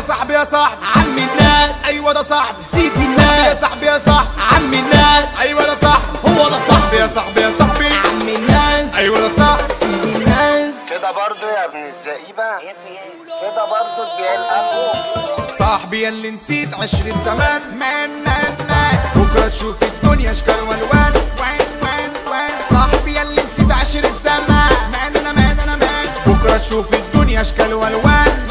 صاحبي يا صاحبي عم الناس، ايوه ده صاحبي سيد يا الناس، صاحبي يا صاحبي عم الناس، ايوه ده صاحبي هو ده صاحبي يا صاحبي، صاحبي يا صاحبي عم الناس، ايوه ده صاحبي سيد الناس. كده برضو يا ابن الزئيبة، كده برضو تبيع القهوة. صاحبي ياللي نسيت عشرة زمان مان بكرة تشوف الدنيا اشكال والوان وان صاحبي ياللي نسيت عشرة زمان مان بكرة تشوف الدنيا اشكال والوان